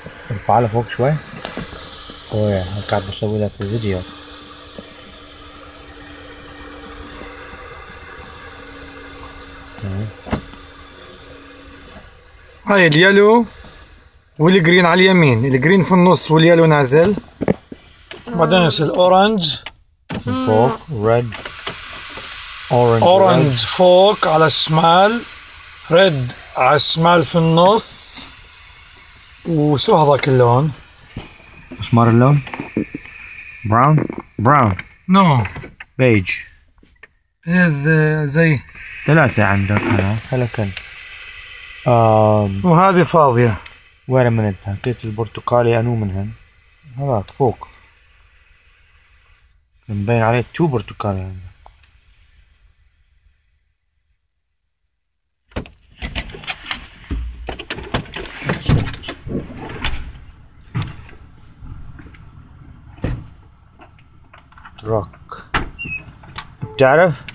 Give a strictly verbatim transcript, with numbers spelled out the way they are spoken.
ارفع لها فوق شوي. اوه قاعد بسوي لك الفيديو. هاي اليالو والجرين على اليمين، الجرين في النص واليالو نازل، بعدين يصير الاورنج من فوق ريد اورنج اورنج فوق على الشمال، ريد على الشمال في النص، وشو هذاك اللون؟ اسمر اللون براون براون نو بيج. هذا زي ثلاثة عندك هنا هلكن. آم وهذه فاضية. وين من حكيت البرتقالي انو منهن؟ هذاك فوق مبين عليه تو برتقالي عندك. تراك بتعرف